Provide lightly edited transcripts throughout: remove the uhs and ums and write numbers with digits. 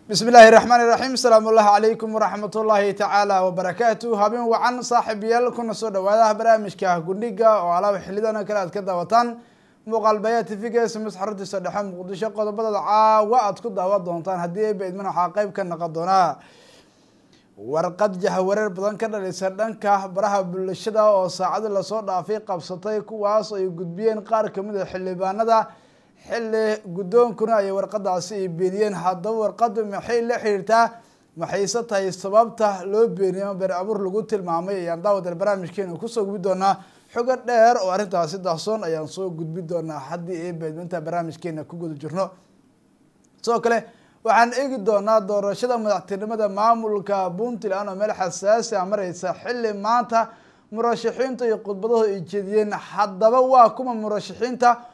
بسم الله الرحمن الرحيم السلام الله عليكم ورحمة الله تعالى وبركاته هابين وعن صاحب يالكم صود وهذا برامج كهجنديجا وعلى حليدنا كلا كذا وطن مقالبيات في جالس مسحرة السدحة مقدشة قد بدأ وقت كده وضعون طن هدي بعد من حقائب كنا قدونا ورقد جهورر بدن كذا لسردن كبرها بالشدة وصعد الصوت في قبضتي كواس يجدبين قارك من الحلبان ده حل قدوم كنا ورقد عسي بينين حدا ورقد محيل حيرته محيصتها السببته لو بينيا برابر لقوت المعمية يعني داود البرامج كانوا كسوق بدونا حقد دير وأرنتها سيد حسون أيام سوق قد بدونا حد إيه بعد من برامج كنا كوجود الجرنا سو كله وعن إيه دونا دور شدة مدعتين مدى معمول كبونت الآن ملح حساس عمر يسحل معناتها مرشحين تيقود بده يجدين حدا بواكم مرشحين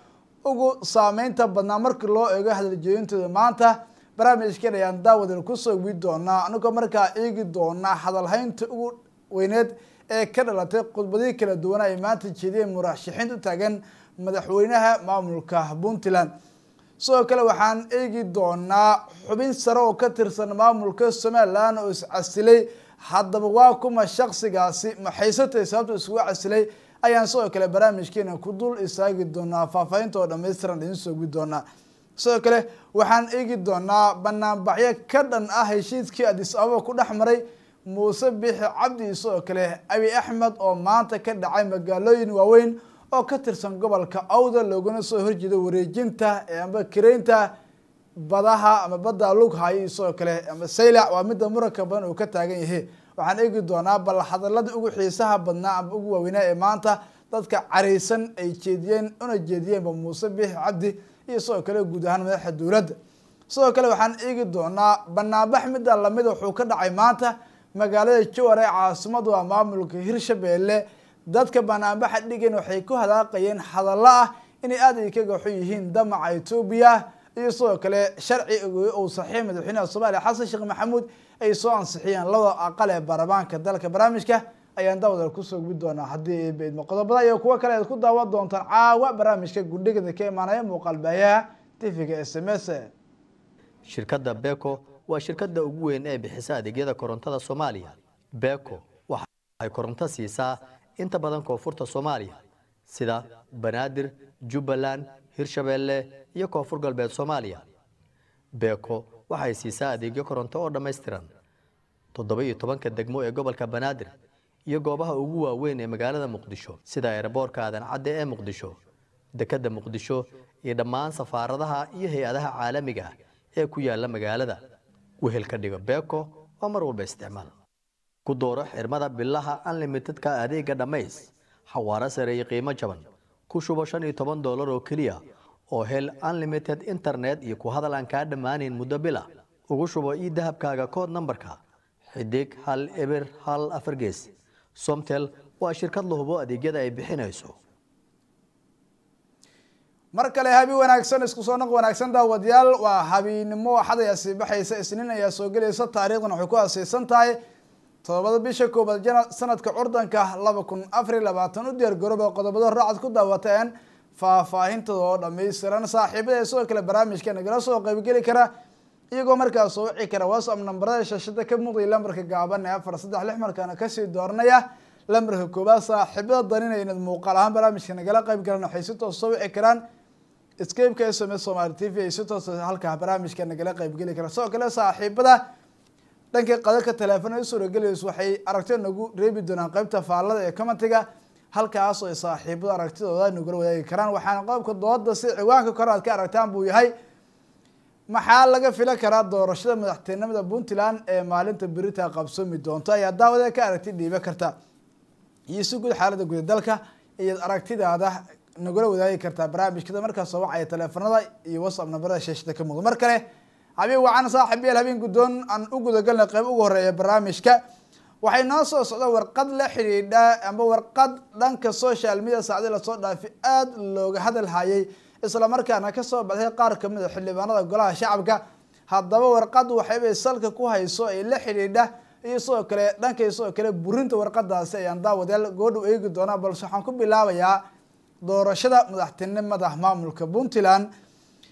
ugu saameynta badnaa markii loo eego hadaljeedinta maanta barnaamijkan ayaan daawadan ku soo gudbi doonaa anagoo markaa eegi doonaa hadalhaynta ugu weyneed ee ka dhalatay khudbadii kala duwan ay maanta jeediyeen murashaxiinta taagan madaxweynaha maamulka Puntland sidoo kale waxaan eegi doonaa xubin sare oo ka tirsan maamulka Somaliland oo is casilay haddaba waa kuma shakhsigaasi maxaysatay sababta isugu casilay ayaan soo kale barnaamijkeena ku dul istaagi doonaa faafahinta oo dhameystiran idin soo gudbi doonaa sidoo kale waxaan eegi doonaa banaanbaxyo ka dhan ah heshiiskii Addis Ababa ku dhaxmaray Muuse Bixi Cabdi sidoo kale Abiy Ahmed oo maanta ka dhacay magaalooyin waaweyn oo ka tirsan gobolka Awdal loogana soo horjeedo wareejinta ama kireynta badaha ama badda lug hay sidoo kale ama saylac waa mid muranka badan oo ka taagan yahay waxaan eegi doonaa bal hadalada ugu xiisaha badnaa ama ugu waaweynaa ee maanta dadka careysan ay jeediyeen Muuse Bixi Cabdi iyo sidoo kale guud ahaan madaxda dawladda sidoo kale waxaan eegi doonaa banaanbax mid lamid wuxuu ka dhacay maanta magaalada Jowhar ee caasimadda waa maamulka Hirshabelle dadka banaanbaxa dhigeen waxay ku hadaaqayeen hadallo ah inay aad ay kaga xun yihiin damaca Itoobiya iyo sidoo kale sharci oo saxiix madaxweynaha Soomaaliya Xasan Sheekh Maxamuud ay soo ansixiyeen labada aqal ee baarlamaanka dalka barnaamijka ayaan daawadal ku soo gudbi doonaa hadii ay beed qodobada iyo kuwa kale aad ku daawan doontaan caawa barnaamijka guddiga ka imaanaya muuqaalbayaha TV-ga SMS shirkadda Beko waa shirkadda ugu weyn ee bixisa adeegyada korontada Soomaaliya Beko waxa ay koronto siisaa inta badan koonfurta Soomaaliya sida Banaadir Jubbaland Hirshabelle iyo koonfur galbeed Soomaaliya Beko waxay siisaa adeegyo koronto oo dhameystiran 17 degmo ee gobolka Banaadir iyo goobaha ugu waaweyn ee magaalada Muqdisho sida airportka Aadan Cadde ee Muqdisho dekedda Muqdisho iyo dhammaan safaaradaha iyo hay'adaha caalamiga ah ee ku yaala magaalada wehelka dhiga Beko oo mar walba isticmaal ku dooro xirmada billaha unlimited ka adeega dhameys xawaare sare iyo qiimo jaban ku shubo $15 oo kaliya oo hel unlimited internet iyo ku hadal aan ka dhamaanin muddo bila ugu shubo dahabkaaga code numberka xidig 1 eber 1 4 gees Somtel waa shirkad la hubo adeegyada ay bixinayso markale habi wanaagsan isku soo noq wanaagsan daawadayaal waa habeenimo xadaya si baxaysa isniin ayaa soo galaysa taariikhdan waxay ku aasaysan tahay 7 bisha koobaad sanadka curdanka 2024 u diyaar garooba qodobada raacad ku daawateen faahfaahintooda oo dhameystiran saaxiibada sidoo kale barnaamijka nagala soo qayb gali kara iyagoo markaas soo wici kara WhatsApp nambarada shaashada ka muuqday lambarka gaaban ee 436 markaana ka sii dooranaya lambarka koobaad saaxiibada daninaya inaad muuqaal ahaan barnaamijka nagala qayb galaan waxay si toos soo wici karaan Skype-ka SMS Somali TV ay si toos halka barnaamijka nagala qayb gali kara sidoo kale saaxiibada dhanka qadalka telefoonada soo galayso waxay aragtida nagu reebi doonaan qaybta faallada ee commentiga halkaas oo saaxiibada aragtidooda nagula wadaagi karaan waxaan qodobka dooda si ciwaanka kor aad ka aragtaan buu yahay maxaa laga filan karaa doorashada madaxtinimada Puntland ee maalinta berita qabsoomi doonta ayaa daawada ka aragti dhiiba karta iyo si guud xaaladda guud dalka iyo aragtidaada nagula wadaagi karta barnaamijka markaas soo wacay telefoonada iyo WhatsApp nambarada shaashada ka muuqda mar kale habeen wacan saaxiibayaal habeen gudoon aan u gudagalnay qayb ugu horeeya barnaamijka waxay noo soo socda warqad la xiriidha ama warqad dhanka social media saacada la soo dhaafi aad looga hadal hayay isla markaana ka soo baxay qaar kamid ah xildhibaanada golaha shacabka haddaba warqad waxay salka ku hayso ay la xiriidha iyo soo kale dhankayso kale burinta warqadaasi ayaan daawadeel goodhow eegi doona balse waxaan ku bilaabayaa doorashada madaxtinimada maamulka Puntland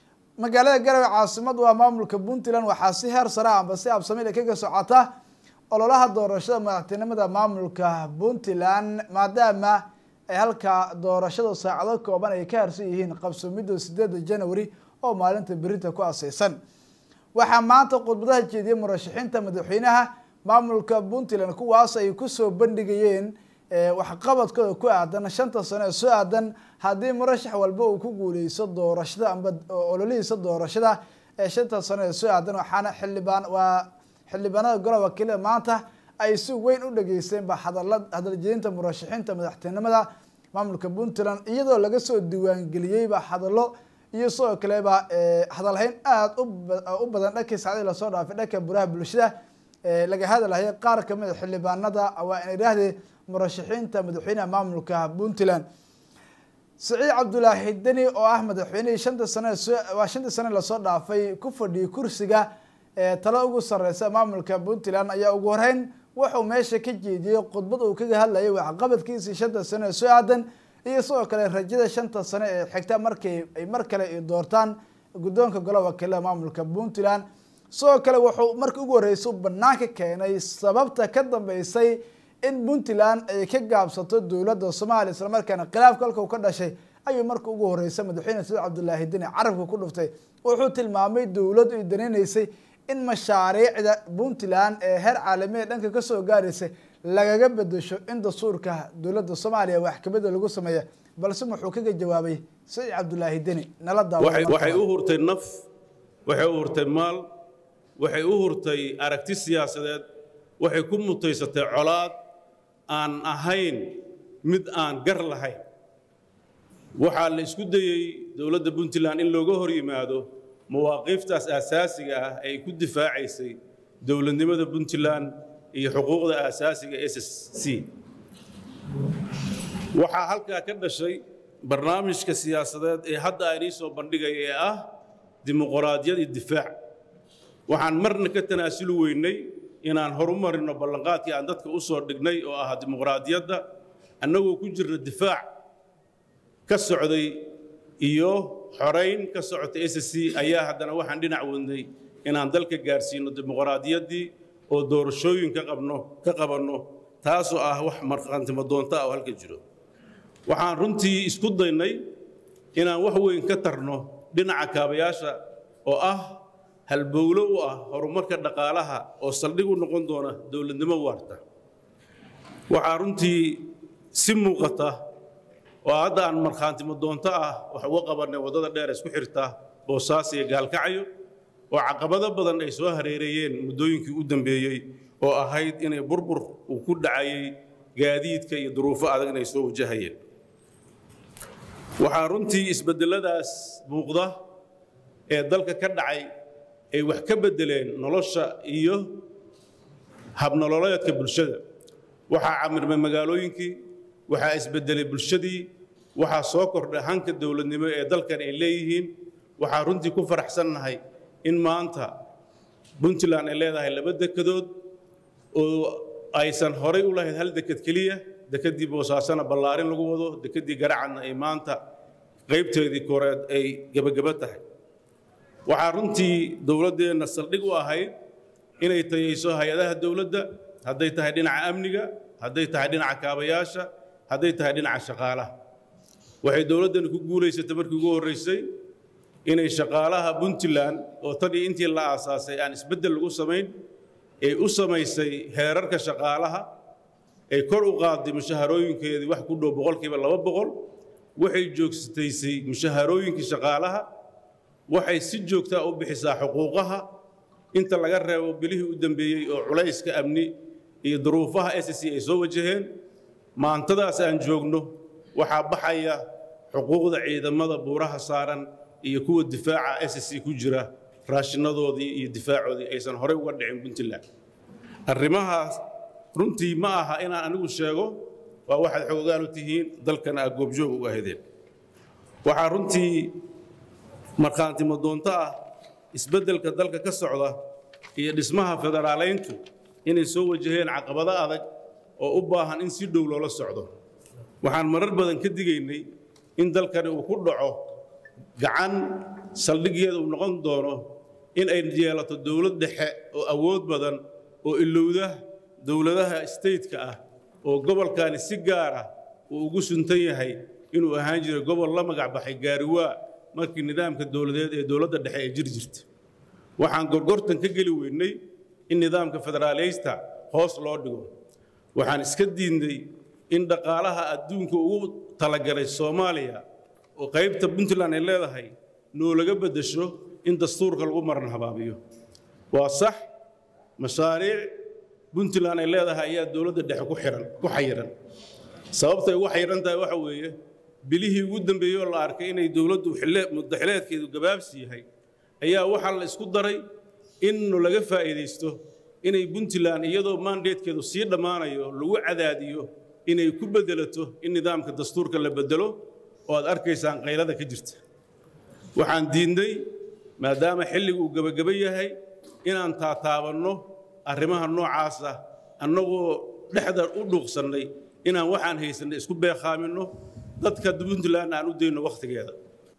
magaalada Garowe caasimad waa maamulka Puntland waxaa si heer sare ah si absamil kaga socota ololaha doorashada madaxtinimada maamulka Puntland maadaama ay halka doorashada saacado kooban ay ka harsan yihiin qabsoomida 8 January oo maalinta berita ku aasaysan waxaa maanta khudbadaha jeediyay murashaxiinta madaxweynaha maamulka Puntland kuwaas ay ku soo bandhigayeen waxqabadkooda ku aadan 5 sano soo aadan hadii murashax walba uu ku guuleysto doorashada amba ololihiisa doorashada 5 sano soo aadan waxaana xildhibaanada golaha wakiilada maanta ay si weyn u dhageysteen hadal jeedinta murashaxiinta madaxtinimada maamulka Puntland iyadoo laga soo diiwaan galiyay hadallo iyo soo kaleeba hadalhayn aad u badan dhanka saacadii la soo dhaafay dhanka buraha bulshada laga hadalay qaar ka mid ah xildhibaanada waa in iraahdeen murashaxiinta madaxweynaha maamulka Puntland Saciid Cabdullaahi Deni oo ah madaxweynaha 5 sano la soo dhaafay ku fadhiyay kursiga talo ugu sareysa maamulka Puntland ayaa ugu horeyn wuxuu meesha ka jeediyay khudbad uu kaga hadlayay waxqabadkiisa 5 sano soo aadan iyo soo kale rajada 5 sano ee xigta markay ay mar kale doortaan guddoonka golaha wakiilada maamulka Puntland soo kale wuxuu markii ugu horeysay banaanka keenay sababta ka dambeysay in Puntland ay ka gaabsato dawladda Soomaaliya isla markaana khilaafka halka uu ka dhashay ayuu markii ugu horeysay madaxweyne Saciid Cabdullaahi Deni carabka ku dhuftay wuxuu tilmaamay dawladdu ay daneeysay in mashaariicda Puntland ee heer caalami ah dhanka ka soo gaaraysa lagaga bedesho in dastuurka dawladda Soomaaliya wax ka bedel lagu sameeyo balse wuxuu kaga jawaabay Saciid Cabdullaahi Deni nala daawada waxay u hurtay naf waxay u hurtay maal waxay u hurtay aragti siyaasadeed waxay ku mutaysatay colaad aan ahayn mid aan gar lahayn waxa la isku dayay dawladda Puntland in looga hor yimaado مواقفtaas asaasiga ah ay ku difaacaysay dawladnimada Puntland iyo xuquuqda asaasiga SSC waxa halka ka dhashay barnaamijka siyaasadeed ee hadda ay soo bandhigay ee ah dimuqraadiyad iyo difaac waxaan marna ka tanaasul weynay inaan horumarino ballanqaadkii aan dadka u soo dhignay oo ah dimuqraadiyadda annagoo ku jirna difaac ka socday iyo xoreyn ka socota SSC ayaa haddana waxaan dhinac wadnay inaan dalka gaarsiino dimuqraadiyaddii oo doorashooyin ka qabanno taasoo ah wax marqaantimo doonta oo halka jiro waxaan runtii isku daynay inaan wax weyn ka tarno dhinaca kaabayaasha oo ah halbowlo u ah horumarka dhaqaalaha oo saldhig u noqon doona dawladnimo waarta waxaan runtii si muuqata oo hadda aan marqaantimo doonta ah wax uga qabanay wadada dheer isku xirta Boosaaso iyo Gaalkacyo oo caqabado badan ay soo hareerayeen muddooyinkii u dambeeyay oo ahayd inay burbur uu ku dhacayay gaadiidka iyo duruufo adag inay soo wajahayeen waxaa runtii isbedeladaas muuqda ee dalka ka dhacay ay wax ka bedeleen nolosha iyo habnololeedka bulshada waxaa camirmay magaalooyinkii waxaa isbedelay bulshadii waxaa soo kordhay hanka dawladnimo ee dalkan ay leeyihiin waxaa runtii ku faraxsanahay in maanta Puntland ay leedahay 2 dekedood oo aysan horay u lahayn hal deked kaliya dekedii Boosaasana ballaarin lagu wado dekedii Garacadna ay maanta qaybteedii koreed ay gabagaba tahay waxaa runtii dawladdeena saldhig u ahayd inay tayeyso hay'adaha dawladda hadday tahay dhinaca amniga hadday tahay dhinaca kaabayaasha hadday tahay dhinaca shaqaalaha waxay dawladdan ku guuleysatay markii ugu horeysay inay shaqaalaha Puntland oo tan intii la aasaasay aan isbedel lagu sameyn ay u sameysay heerarka shaqaalaha ay kor u qaaday mushaharooyinkeedii wax ku dhow 200% waxay joogsateysay mushaharooyinkii shaqaalaha waxay si joogta u bixisaa xuquuqaha inta laga reebo bilihii u dambeeyay oo culayska amni iyo duruufaha SSC ay soo wajaheen maantadaas aan joogno waxaa baxaya xuquuqda ciidamada buuraha saaran iyo kuwa difaaca SSC ku jira raashinadoodii iyo difaacoodii aysan horey uga dhicin Puntland arrimahaas runtii ma aha inaan anigu sheego waa waxaad xogaal u tihiin dalkana goobjoog u ahaydeen waxaa runtii marqaantimo doonta ah isbedelka dalka ka socda iyo dhismaha federaaleyntu inay soo wajaheen caqabado adag oo u baahan in si dhow loola socdo waxaan marar badan ka digaynay in dalkani uu ku dhaco gacan saldhiggeeda uu noqon doono in ay yeelato dowlad dhexe oo awood badan oo ilowda dowladaha stateka ah oo gobolkani si gaar ah uu ugu suntan yahay inuu ahaan jiray gobol la magac baxay gaariwaa markii nidaamka dowladeed ee dowladda dhexe ay jiri jirtay waxaan gorgortan ka geli weynay in nidaamka federaaliysta hoos loo dhigo waxaan iska diiday in dhaqaalaha adduunka ugu talagalay Soomaaliya oo qaybta Puntland ay leedahay noo laga bedesho in dastuurka lagu maran habaabiyo waa sax mashaariic Puntland ay leedahay ayaa dowladda dhexe ku xayiran sababta ay ugu xayiran tahay waxa weeye bilihii ugu dambeeyay la arkay inay dowladdu muddaxileedkeedu gabaabsi yahay ayaa waxa la isku daray in laga faa'iideysto inay Puntland iyadoo mandatekeedu sii dhamaanayo lagu cadaadiyo inay ku bedelato in nidaamka dastuurka la bedelo oo aad arkaysaan qaylada ka jirta waxaan diiday maadaama xilligu uu gabagaba yahay inaan taataabanno arrimaha noocaas ah annagoo dhexda u dhuuqsanay inaan waxaan haysanay isku beeqaamino dadka Puntland aan u deeyno waqtigeeda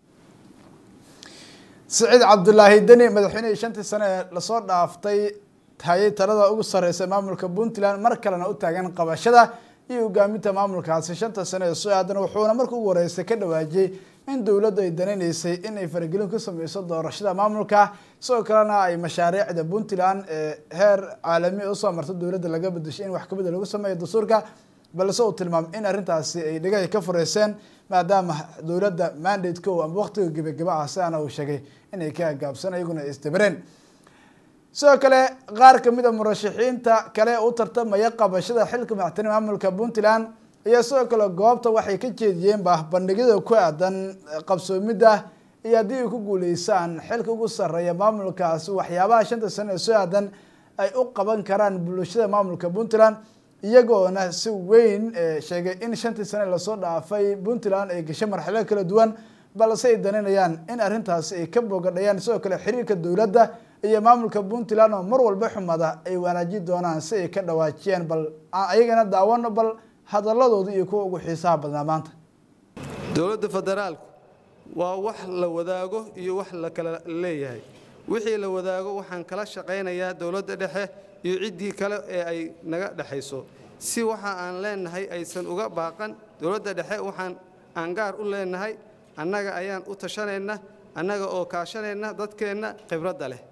سعيد عبد الله الدني مدحيني شنتي سنة لصور دافتي هاي ترى ugu sareysa maamulka Puntland mar kalena u taagan qabashada iyo hogaaminta maamulkaasi shanta sano ee soo aadan wuxuuna markii ugu horeysay ka dhawaajay in dawladdu ay danaynaysay in ay faragelin ku sameyso doorashada maamulka soo kalena ay mashaariicda Puntland heer caalami u soo martay dawladda laga bedeshay in wax ka bedel lagu sameeyo dastuurka balse uu tilmaam in arintaasi ay dhigay ka fureyseen maadaama dawladda mandate-ka oo waqtiga gabagaba ah saana uu sheegay inay ka gaabsan ayaguna isdabareen sidoo kale qaar ka mid ah murashaxiinta kale u tartamaya qabashada xilka madaxweynaha maamulka Puntland iyo sidoo kale goobta waxay ka jeediyeen bandhigida ku aadan qabsoomida iyo hadii ay ku guuleysaan xilka ugu sareeya maamulkaasi waxyaabaha shanta sano ee soo aadan ay u qaban karaan bulshada maamulka Puntland iyagoona si weyn sheegay in shantii sano la soo dhaafay Puntland ay gashay marxalado kala duwan balse ay dananayaan in arintaasi ay ka bogadayaan sidoo kale xiriirka dawladda iyo maamulka Puntland oo mar walba xumada ay wanaajin doonaan si ay ka dhawaajiyaan bal ayagana daawano bal hadaladooda iyo kuwa ugu xiisaha badan maanta dawladda federaalku waa wax la wadaago iyo wax la kala leeyahay wixii la wadaago waxaan kala shaqeynayaa dawladda dhexe iyo cidii kale ee ay naga dhaxayso si waxa aan leenahay aysan uga baaqan dawladda dhexe waxaan aan gaar u leenahay annaga ayaan u tashanayna annaga oo kaashanayna dadkeena khibradda leh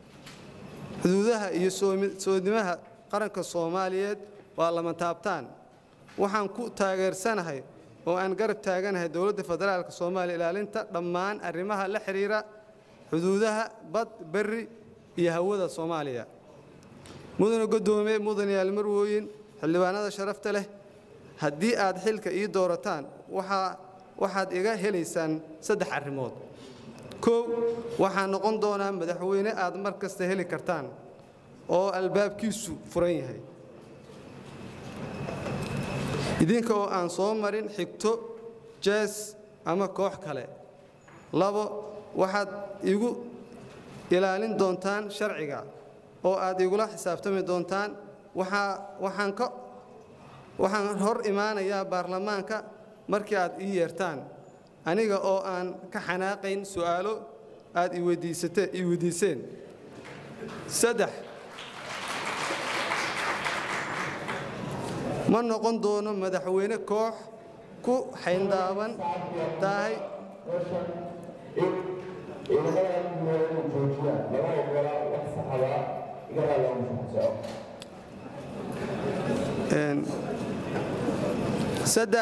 xuduudaha iyo soodnimaha qaranka Soomaaliyeed waa lama taabtaan waxaan ku taageersanahay oo aan garab taaganahay dawladda federaalka Soomaaliya ilaalinta dhammaan arrimaha la xiriira xuduudaha bad bari iyo hawada Soomaaliya mudane gudoomiye mudane yaalmarwooyin xildhibaanada sharafta leh haddii aad xilka ii doorataan waxaad iga helaysaan saddex arrimood koow waxaan noqon doonaa madaxweyne aad mar kasta heli kartaan oo albaabkiisu furan yahay idinka oo aan soo marin xigto jees ama koox kale labo waxaad igu ilaalin doontaan sharciga oo aad igula xisaabtami doontaan waxaan hor imaanayaa baarlamaanka markii aad ii yeertaan aniga oo aan ka xanaaqayn su'aalo aad ii weydiiseen saddex ma noqon doono madaxweyne koox ku xayndaaban tahay saddex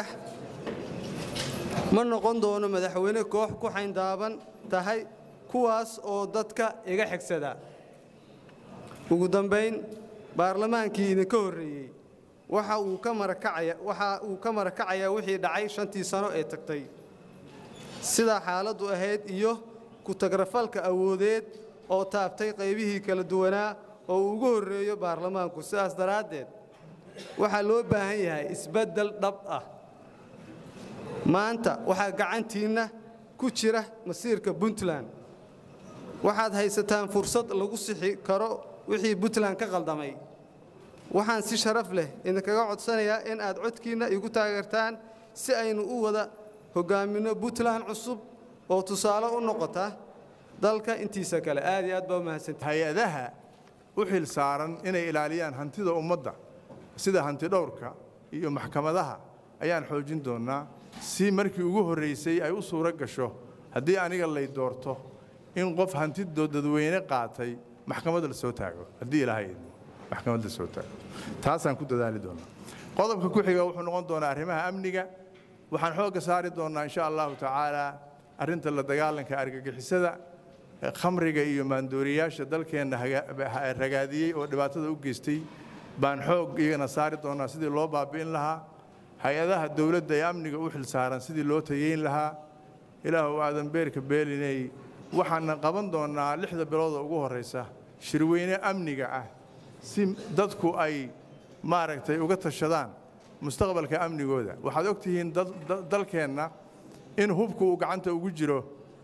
ma noqon doono madaxweyne koox ku xayndaaban tahay kuwaas oo dadka iga xigsada ugu dambeyn baarlamaankii idinka horreeyay waxa uu ka marakacayaa wixii dhacay shantii sano ee tagtay sida xaaladdu ahayd iyo ku tagrafalka awoodeed oo taabtay qaybihii kala duwanaa oo ugu horreeyo baarlamaanku sidaas daraaddeed waxaa loo baahan yahay isbeddel dhab ah maanta waxaa gacantiinna ku jira masiirka Puntland waxaad haysataan fursad lagu sixi karo wixii Puntland ka qaldamay waxaan si sharaf leh idinkaga codsanayaa in aad codkiina igu taageertaan si aynu u wada hogaamino Puntland cusub oo tusaale u noqota dalka intiisa kale aad iyo aad baa mahadsantahay hay-adaha u xil saaran inay ilaaliyaan hantida ummadda sida hanti dhowrka iyo maxkamadaha ayaan xoojin doonaa si markii ugu horreysay ay u suuro gasho haddii aniga lay doorto in qof hantidoo dadweyne qaatay maxkamadda la soo taago haddii ilaahay maxkamadda la soo taago taasaan ku dadaali doonaa qodobka ku xiga wuxuu noqon doonaa arrimaha amniga waxaan xoogga saari doonaa insha allahu tacaala arrinta la dagaalanka argagixisada khamriga iyo maandooriyaasha dalkeenna ragaadiyey oo dhibaatada u geystay baan xoog iyagana saari doonaa sidii loo baabi'in lahaa hay-adaha dowladda ee amniga u xil saaran sidii loo tayeyn lahaa ilaahu aadan beerka beelinay waxaana qaban doonaa 6 bilood oo ugu horeysa shirweyne amniga ah si dadku ay maaragtay uga tashadaan mustaqbalka amnigooda waxaad ogtihiin dalkeenna in hubku uu gacanta ugu jiro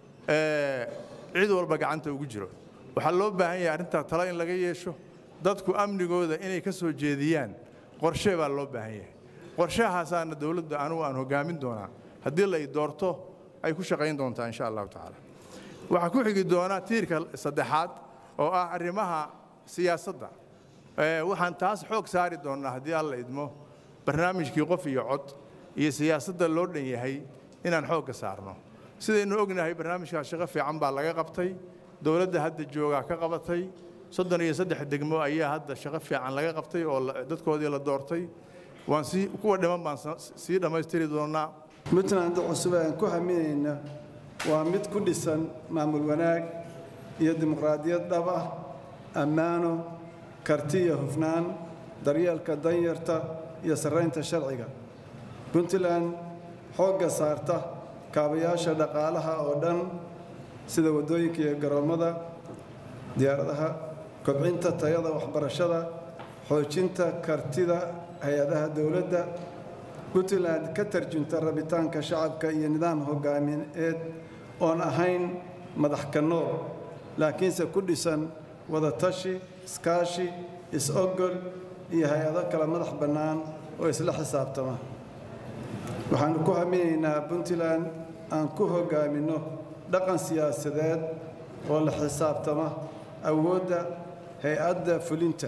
cid walba gacanta ugu jiro waxaa loo baahan yahay arrintaa talo in laga yeesho dadku amnigooda inay ka soo jeediyaan qorshe baa loo baahan yahay qorshahaasaana dowladda anugu aan hogaamin doonaa haddii la doorto ay ku shaqayn doontaa insha allahu tacaala waxaa ku xigi doonaa tiirka saddexaad oo ah arrimaha siyaasadda waxaan taas xoog saari doonaa haddii alla idmo barnaamijkii qof iyo cod iyo siyaasadda loo dhan yahay inaan xoogga saarno sidaynu ognahay barnaamijkaas shaqo fiican baa laga qabtay dowladda hadda joogaa ka qabatay 33 degmo ayaa hadda shaqo fiican laga qabtay oo dadkoodii la doortay waan kuwa dhiman baan sii dhammaystiri doonaa puntland cusub aan ku haminayna waa mid ku dhisan maamul wanaag iyo dimuqraadiyad dhab ah ammaano karti iyo hufnaan daryeelka danyarta iyo sarreynta sharciga puntland xoogga saarta kaabayaasha dhaqaalaha oo dhan sida waddooyinka iyo garoomada diyaaradaha kobcinta tayada waxbarashada xoojinta kartida hay-adaha dowladda puntland ka tarjunta rabitaanka shacabka iyo nidaam hogaamineed oon ahayn madax ka nool laakiinse ku dhisan wadatashi iskaashi is-ogol iyo hay-ado kala madax bannaan oo isla xisaabtama waxaanu ku haminaynaa puntland aan ku hogaaminno dhaqan siyaasadeed oo la xisaabtama awoodda hay-adda fulinta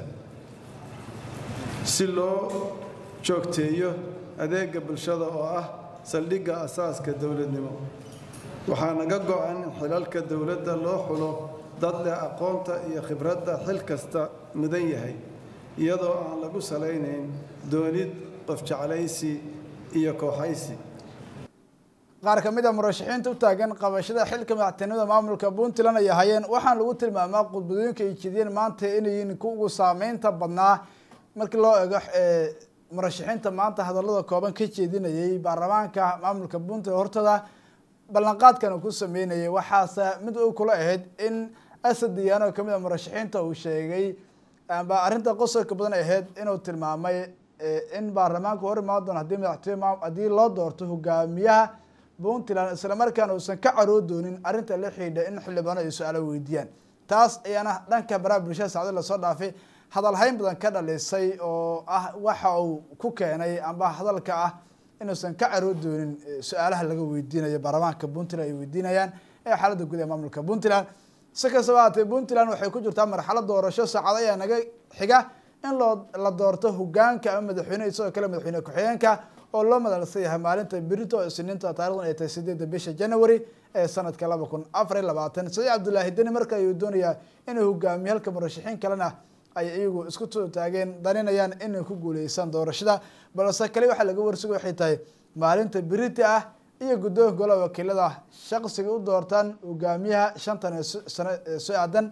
si loo joogteeyo adeega bulshada oo ah saldhigga asaaska dowladnimo waxaa naga go'an in xilalka dowladda loo xulo dad leh aqoonta iyo khibradda xil kasta mudan yahay iyadoo aan lagu salaynayn doonid qof jeclaysi iyo kooxaysi qaar ka mid ah murashaxiinta u taagan qabashada xilka madaxtinimada maamulka puntland ay hayeen waxaan lagu tilmaamaa khudbadooyinka ay jeediyeen maanta inay yihiin kuwa ugu saameynta badnaa markii loo eego murashaxiinta maanta hadallada kooban ka jeedinayay baarlamaanka maamulka puntland hortooda ballanqaadkana ku sameynayay waxaase mid uu kula ahayd in asad diyaano kamid ah murashaxiinta uu sheegay amba arrinta qosolka badan ahayd inuu tilmaamay in baarlamaanku hor imaan doono haddii loo doorto hogaamiyaha puntland isla markaana uusan ka carood doonin arrinta la xidhiidha in xildhibaano ay su-aalo weydiiyaan taas ayaana dhanka baraha bulshada saacado lasoo dhaafay hadal hayn badan ka dhalisay oo ah waxa uu ku keenay amba hadalka ah inuusan ka carood doonin su-aalaha laga weydiinayo baarlamaanka puntland ay weydiinayaan ee xaaladda guud ee maamulka puntland si kastaba haatee puntland waxay ku jirtaa marxalad doorasho saacado ayaa naga xiga in la doorto hogaanka ama madaxweyne isagoo kale madaxweyne ku-xigeenka oo loo madalsan yahay maalinta berito oo isniinta taarikhdan ay tahay 8 bisha January ee sanadka 2024 Saciid Cabdullaahi Deni marka ayuu doonayaa inuu hogaamiyo halka murashaxiin kalena ay iyagu isku taageen daninayaan inay ku guuleysan doorashada balse kale waxa laga warsugo waxay tahay maalinta berito ah iyo guddoonka golaha wakiilada shaqsiga u doortaan hogaamiyaha 5 sano soo aadan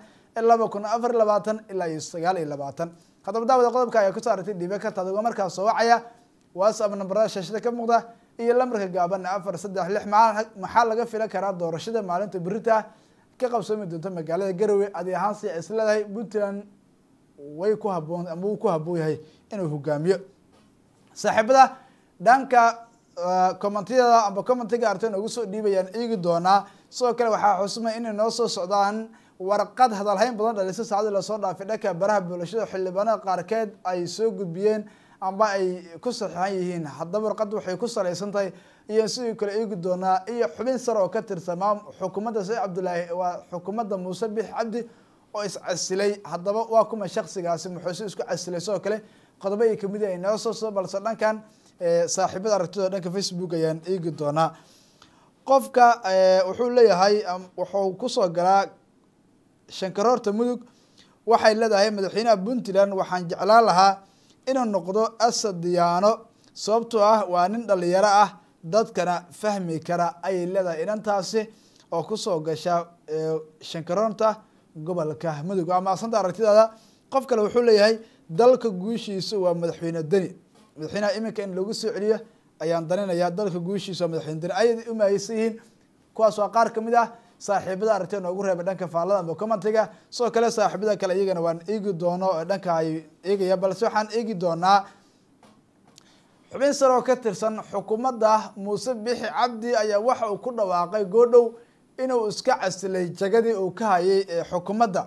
2024 ilaa 2029 hadaba daawada qodobka ayaa ku saartay dhibe ka taado markaa soo wacaya WhatsApp number shashada ka muuqda iyo lambarka gaaban 436 maxaa laga filan karaa doorashada maalinta berita ka qabsoomi doonta magaalada Garowe adii ahaan si isladahay Puntland way ku haboon ama uu ku haboo yahay inuu hogaamiyo saaxiibada dhanka commentiyada amba commentiga arteen ugu soo dhiibayaan eegi doona sidoo kale waxaa xusmay in noo soo socdaan warqad hadal hayn badan dhalisay saacada la soo dhaafay dhanka baraha bulshada xildhibaanada qaarkeed ay soo gudbiyeen amba ay ku saxiixan yihiin haddaba warqadda waxay ku salaysan tahay iyo sidoo kale eegi doonaa iyo xubin sare oo ka tirsan xukuumadda Saciid Cabdullaahi waa xukuumadda Muuse Biixi Cabdi oo iscasilay haddaba waa kuma shakhsigaasi muxuu isku casilay sidoo kale qodobo ay kamid yihiin noo soo balse dhankan saaxiibada aragtida dhanka Facebook ayaan eegi doonaa qofka wuxuu leeyahay wuxuu ku soo galaa Shankaroorta Mudug waxay leedahay madaxweynaha Puntland waxaan jeclaan lahaa inuu noqdo Asad Diyaano sababtoo ah waa nin dhalinyaro ah dadkana fahmi kara ay leedahay inantaasi oo ku soo gasha Shankaroorta gobolka Mudug ama asanta aragtidaada qof kale wuxuu leeyahay dalka guushiisa waa madaxweyne Dani madaxweynaha iminka in lagu soo celiyo ayaan daninayaa dalka guushiisa madaxweyne Dani ay u maayisiin kuwaas waa qaar kamid ah saaxiibada aragtida noogu reeba dhanka faalada ama commentiga soo kale saaxiibada kale iyagana waan eegi doono dhanka ay eegaya balse waxaan eegi doonaa xubin sare oo ka tirsan xukuumadda Muuse Biixi Cabdi ayaa waxa uu ku dhawaaqay goodhow inuu iska casilay jagadii uu ka hayay xukuumadda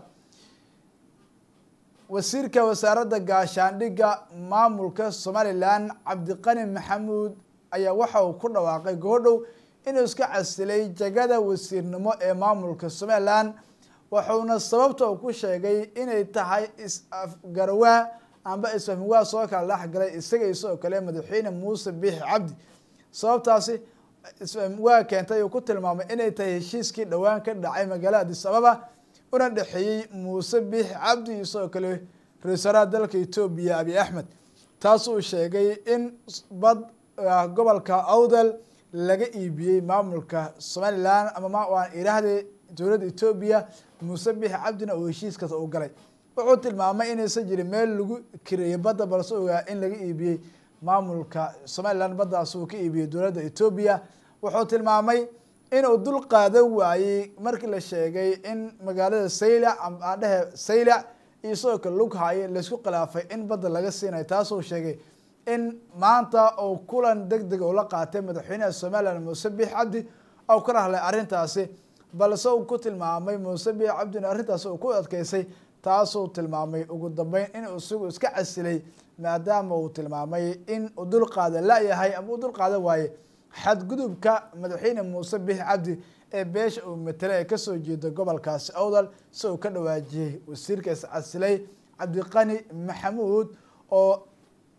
wasiirka wasaaradda gaashaandhigga maamulka Somaliland Cabdiqani Maxamuud ayaa waxa uu ku dhawaaqay goodhow inuu iska casilay jagada wasiirnimo ee maamulka Somaliland wuxuuna sababta uu ku sheegay inay tahay is-afgarwaa amba isfahmwaa soo kala dhaxgalay isaga isoo kale madaxweyne Muuse Biixi Cabdi sababtaasi isfahmwaa keentay uu ku tilmaamay inay tahay heshiiskii dhawaan ka dhacay magaalada Addis Ababa una dhaxeeyay Muuse Biixi Cabdi isoo kale ra'iisul dalka Itoobiya Abiy Ahmed taas uu sheegay in bad gobolka Awdal laga iibiyay maamulka Somaliland ama waan iraahday dowladda Itoobiya Muuse Biixi Cabdina oo heshiiskaas uu galay wuxuu tilmaamay inaysan jirin meel lagu kireeyay badda balse ogaa in laga iibiyay maamulka Somaliland baddaas uu ka iibiyay dowladda Itoobiya wuxuu tilmaamay inuu dul qaadan waayay markii la sheegay in magaalada Saylac ama Saylac iyo soo kale lug haye la isku khilaafay in badda laga siinayo taas uu sheegay in maanta oo kulan degdeg oo la qaatay madaxweynaha Somaliland Muuse Biixi Cabdi oo ka rahlay arintaasi balse uu ku tilmaamay Muuse Biixi Cabdi in arintaas uu ku adkeysay taas uu tilmaamay ugu dambeyn in uu iska casilay maadaama uu tilmaamay in uu dul qaadan la yahay ama uu dul qaadan waaye xadgudubka madaxweyne Muuse Biixi Cabdi ee beesha uu matalay ka soo jeedo gobolkaasi Awdal soo ka dhawaajiyay wasiirka is-casilay Cabdiqani Maxamuud oo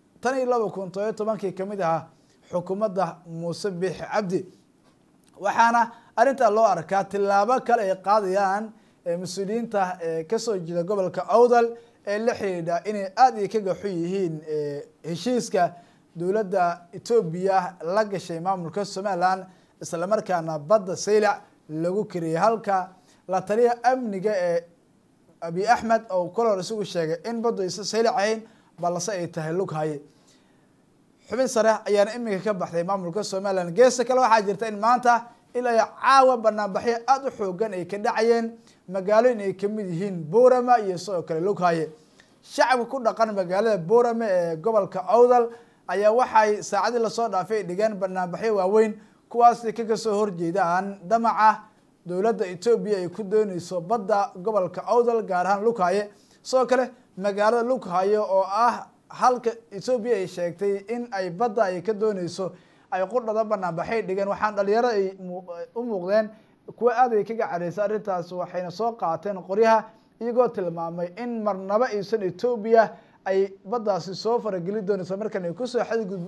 2017 kamid ah xukuumadda Muuse Biixi Cabdi waxaana arinta loo arkaa tilaabo kale ay qaadayaan mas'uuliyiinta ka soo jeeda gobolka Awdal ee la xiriira inay aad iyo kaga xun yihiin heshiiska dowladda Itoobiya la gashay maamulka Somaliland isla markaana badda Saylac lagu kiriyay halka la taliya amniga ee Abiy Ahmed oo kolor isugu sheegay in baddu ay Saylac ahayn balse ay tahay lug haye xubin sare ayaana iminka ka baxday maamulka Somaliland geesta kale waxaa jirta in maanta ilaa caawa banaanbaxyo aad u xoogan ay ka dhacayeen magaalooyin ay kamid yihiin Boorama iyo soo kale lug haye shacabka ku dhaqan magaalada Boorama ee gobolka Awdal ayaa waxay saacadii la soo dhaafay dhigaan banaanbaxyo waaweyn kuwaas kaga soo horjeedaan damaca dowladda Itoobiya ay ku doonayso badda gobolka Awdal gaar ahaan lug haye soo kale magaalada lug haye oo ah halka Itoobiya ay sheegtay in ay badda ay ka doonayso ay qudhada banaanbaxay dhigan waxaan dhalinyaro ay u muuqdeen kuwa aad ay kaga careysay arintaas waxayna soo qaateen qoryaha iyagoo tilmaamay in marnaba aysan Itoobiya ay baddaasi soo farageli doonayso markan ay ku soo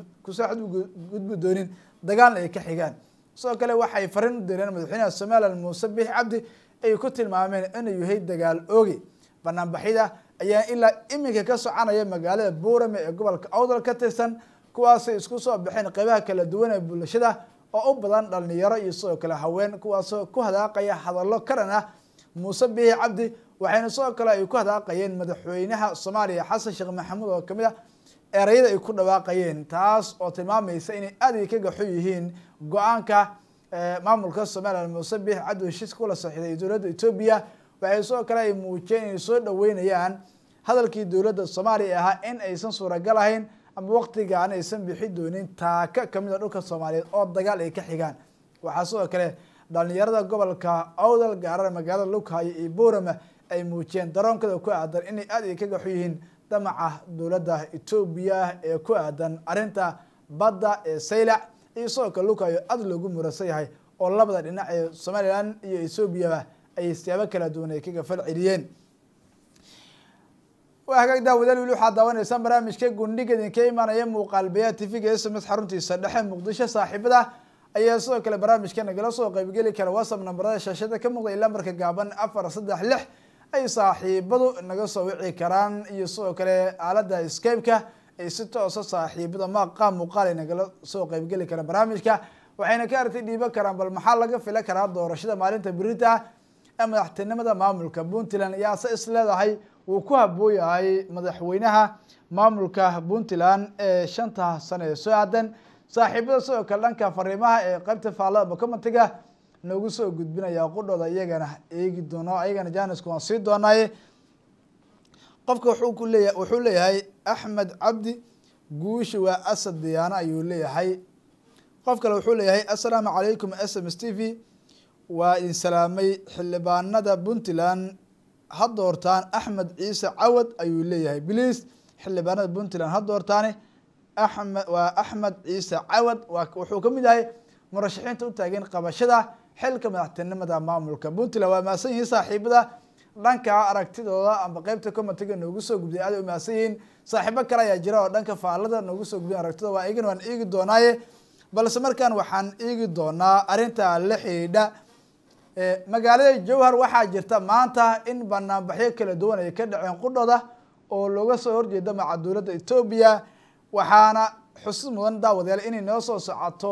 xadgudbi doonin dagaalna ay ka xigaan soo kale waxay farin u direen madaxweynaha Somaliland Muuse Biixi Cabdi ay ku tilmaameen inuu yahay dagaal oogi banaanbaxyada ayaa ilaa iminka ka soconaya magaalada Boorama ee gobolka Awdal ka tirsan kuwaas isku soo baxeen qaybaha kala duwan ee bulshada oo u badan dhalinyaro iyo soo kale haween kuwaas ku hadaaqaya hadallo karan ah Muuse Biixi Cabdi waxayna soo kale ay ku hadaaqayeen madaxweynaha Soomaaliya Xasan Sheekh Maxamuud oo kamid ah erayada ay ku dhawaaqayeen taas oo tilmaamaysa inay aad ay kaga xun yihiin go'aanka maamulka Somaliland Muuse Biixi Cabdi heshiis kula saxiixday dowladda Itoobiya waxay soo kale ay muujiyeen inay soo dhaweynayaan hadalkii dowladda Soomaaliya ahaa in aysan suuragal ahayn ama waqtigaan aysan bixi doonin taaka kamid ah dhulka Soomaaliyeed oo dagaal ay ka xigaan waxaa soo kale dhalinyarada gobolka Awdal gaar ahaan magaalada lug haye iyo Boorama ay muujiyeen daroonkada ku aadan inay aad ay kaga xun yihiin damaca dowladda Ethiopia ee ku aadan arinta badda ee Saylac iyo sidoo kale lukayo aad loogu murasan yahay oo labada dhinac ee Somaliland iyo Ethiopia ay siyaabo kala duwan ay kaga falceliyeen وهاجك دا ودل ولو حد داون إنسان برامج كي جندي كذا كي ما نيم مقالبيات تفيق اسم حرنتي صدحين مقدشة صاحب ده أي صوت كل برامج كنا جلسوا قبل جلي كلا وصل من برا الشاشة كم مقدر إلا مركب جابان أفر صدح لح أي صاحب بدو نجسوا وعي كران يسوع كلا على ده سكيب كه أي ستة أساس صاحب ده ما قام مقال نجلسوا قبل جلي كلا برامج كه وحين كارت دي بكران بالمحل لقى في لك راد ورشيد مالين تبريتها أما احتنم ده معمول كبون تلان يا سئس لا هاي وكوها بويا هاي مدحوينها ماملكه بونتلان شنطه سنه سعدن صاحبه سو كلان كفريمها قيبت فعلا بكمنتغا noogu soo gudbinaya qodooda iyagana eegi doono ayagana jaanis ku sii doonay qofka wuxuu leeyahay Axmed Cabdi guush waa asad diyaana ayuu leeyahay qof kale wuxuu leeyahay assalaamu calaykum SMS TV waa in salaamay xildhibaanada Puntland haddoortaan Axmed Ciise Cawad ayuu leeyahay bilis xildhibaanada Puntland haddoortaan Axmed Ciise Cawad wuxuu kamid yahay murashaxiinta u taagan qabashada xilka madaxtinimada maamulka Puntland waa maasan yihiin saaxiibada dhanka aragtidooda ama qaybta commentiga noogu soo gudbiyay aad u maasan yihiin saaxiibo kale ayaa jira oo dhanka faalada noogu soo gudbiyay aragtidooda waan eegi doonaaye balse markaan waxaan eegi doonaa arinta la xiriidha magaalada Jowhar waxaa jirta maanta in banaanbaxyo kala duwan ay ka dhaceen qudhooda oo looga soo horjeedo maca dowladda Ethiopia waxaana xusuus mudan daawadayaal inay noo soo socoto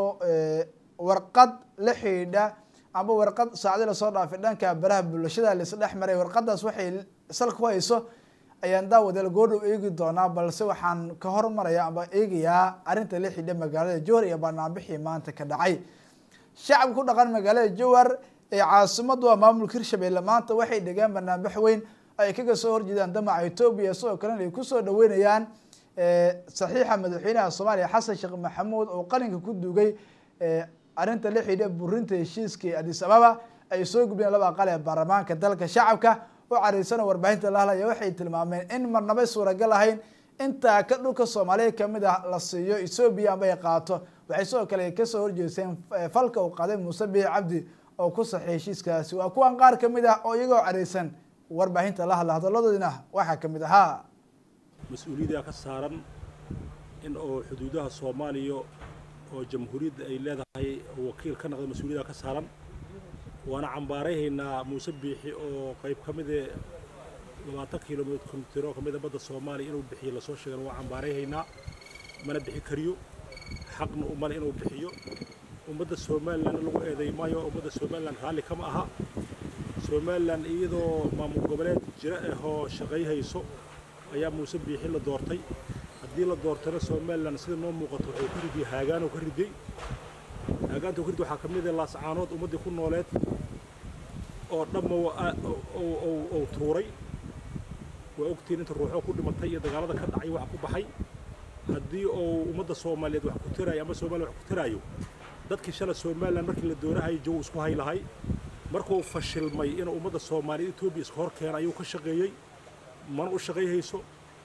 warqad la xiriidha ama warqad saacada la soo dhaafay dhanka baraha bulshada la isdhex maray warqadaas waxay salka ku hayso ayaan daawadayaal goor eegi doonaa balse waxaan ka hormaraya ama eegayaa arinta la xiriidha magaalada Jowhar iyo banaanbixii maanta ka dhacay shacabka ku dhaqan magaalada Jowhar ee caasimadu waa maamulka Hirshabelle maanta waxay degaan banaanbax weyn ay kaga soo horjeedaan damaca Ethiopia sidoo kale ay ku soo dhaweynayaan saxiixa madaxweynaha Soomaaliya Xasan Sheekh Maxamuud oo qalinka ku dugay arinta la xiriidha burinta heshiiska Addis Ababa ay soo gudbiyeen laba aqal ee baarlamaanka dalka shacabka oo cariisan warbaahinta la hadlaya waxay tilmaameen in marnaba suuragal ahayn inta ka dhulka Soomaaliya kamid ah la siiyo Ethiopia ama ay qaato waxay sidoo kale ka soo horjeesteen falka uu qaaday Muuse Biixi Cabdi oo ku saxiixay heshiiskaasi waa kuwan qaar kamid ah oo iyagoo cariisan warbaahinta la hadla hadaladoodina waxa kamid ahaa mas'uuliyadda ka saaran in oo xuduudaha Soomaaliya oo jamhuuriyadda ay leedahay wakiil ka noqdo mas'uuliyadda ka saaran waana cambaarayna Muuse Biixi oo qayb kamid ah 20 kiiloomitir kamid ah badda Soomaaliya inuu bixiyo la soo sheegay waa cambaarayna mana bixi kariyo xaqna u mal inuu bixiyo ummadda Soomaaliland lagu eeday maayo ummadda Soomaaliland hali kama aha Soomaaliland iyadoo maamul goboleed jira oo shaqeeyayso ayaa Muuse Biixi la doortay haddii la doortana Soomaaliland sida noo muuqato wuxuu ku riday haagaan oo ka riday hagaanta ku riday waxa kamid ah laascaanood ummadii ku nooleed oo dhammo oo tuuray waa ogtiin inta ruuxo ku dhimatay iyo dagaalada ka dhacay wax ku baxay haddii oo ummadda Soomaaliyeed wax ku tirayo ama Soomaaliland wax ku tirayo dadkii shala Soomaaliland markii la doorahay joog isku hay lahay markuu fashilmay in ummadda Soomaaliyeed Ethiopia isku hor keenay ayuu ka shaqeeyay man u shaqeeyayso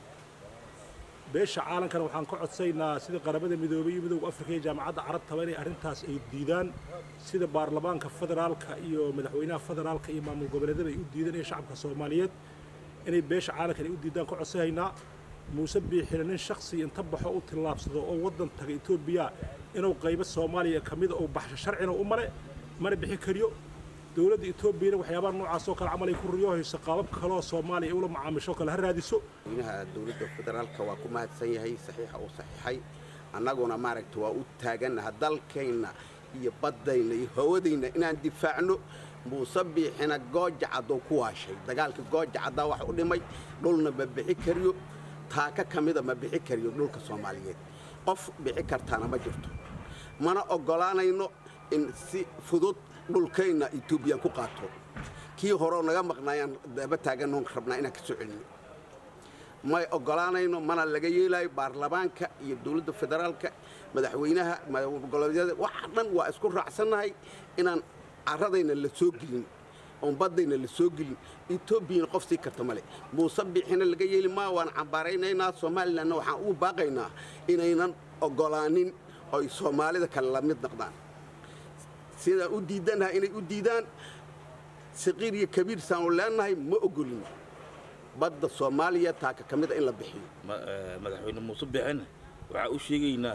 beesha caalamkana waxaan ka codsaynaa sida qaramada midoobay iyo midowga Afrika iyo jaamacadda Carabta inay arintaas ay diidaan sida baarlamaanka federaalka iyo madaxweynaha federaalka iyo maamul goboleedyada ay u diidaan ee shacabka Soomaaliyeed inay beesha caalamka ay u diidaan ka codsaynaa Muuse Biixi nin shakhsi inta baxo u tilaabsado oo wadan tagay Ethiopia inuu qaybo Soomaaliya kamid oo baxsho sharcina u mare mana bixi kariyo dowladda Ethiopia waxyaabaha noocaas oo kale camal ay ku riyoohayso qaabab kale oo Soomaaliya ula macaamisho kale raadiso inaha dowladda federaalka waa ku mahadsan yahay saxiixa oo saxiixay annaguna maaragtay waa u taaganaha dalkeena iyo badayna iyo hawadayna inaan difaacno Muuse Biixina gooja cad oo ku waashay dagaalka gooja cad wax u dhimay dhulna ma bixi kariyo taaka kamida ma bixi kariyo dhulka Soomaaliyeed qof bixi kartaana ma jirto mana ogolaanayno in si fudud dhulkeena Ethiopia ku qaato kii hore naga maqnaayaan daba taagan oo rabnaa inaan ka soo celino ma ogolaanayno mana laga yeelay baarlamaanka iyo dowladda federaalka madaxweynaha goboleedyada wax dhan waa isku raacsanahay inaan caradayna la soo gelin oon baddayna la soo gelin etoobiyana qof sii karta male muuse biixina laga yeeli maa waan cambaaraynaynaa somalilanna waxaan ugu baaqaynaa inaynan oggolaanin oy soomaalida kale la mid noqdaan sidaan u diidanahay inay u diidaan saqiir iyo kabiir saan u leenahay ma oggolin badda soomaaliya taaka ka mida in la bixiyo madaxweyne muuse biixina waxaa u sheegaynaa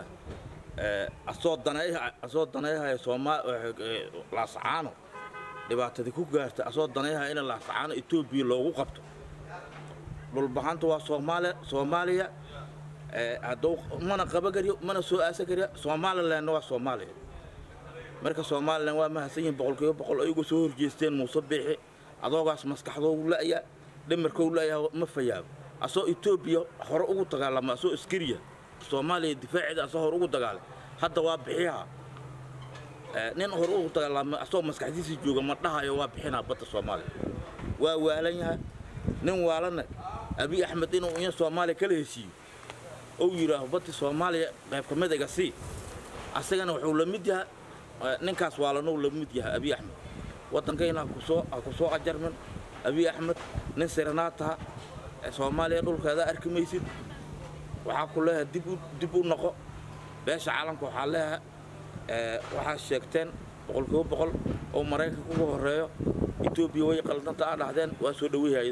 asoo daneeyahay laasacaano dhibaatadii ku gaartay asoo daneeyahay in laasacaano etoobiya loogu qabto dhulbahanta waa soomaaliya hadduu mana qaba kariyo mana soo aasa kariya somalilandna waa soomaaliya marka somalilan waa mahadsan yihiin boqolkiiba boqol ayagu soo horjeesteen muuse biixi adoogaas maskaxdoodu la'ya dhimarkoodu la'ya ma fayaabo asoo etoobiya hore ugu dagaalama asoo askariya soomaaliya difaaceeda asoo hore ugu dagaalay hadda waa bixiyaha nin hore ugu dagaalama asoo maskaxdiisa jooga ma dhahayo waa bixinaa badda soomaaliya waa waalan yahay nin waalanna abiy axmed inuu in soomaaliya kala heshiiyo oo yidhaaho badda soomaaliya qayb ka mid iga sii asagana wuxuu la mid yahay ninkaas waalanuu la mid yahay abiy axmed waddankayna ha ku soo ajarmin abiy axmed nin siranaataha soomaaliya dhulkeeda arki maysid waxaa ku leeyahay dib u noqo beesha caalamka waxaa leeyahay waxaa sheegteen boqolkiiba boqol oo maraykanka ugu horeeyo etoobiya way qaldanta aa dhahdeen waa soo dhaweeyay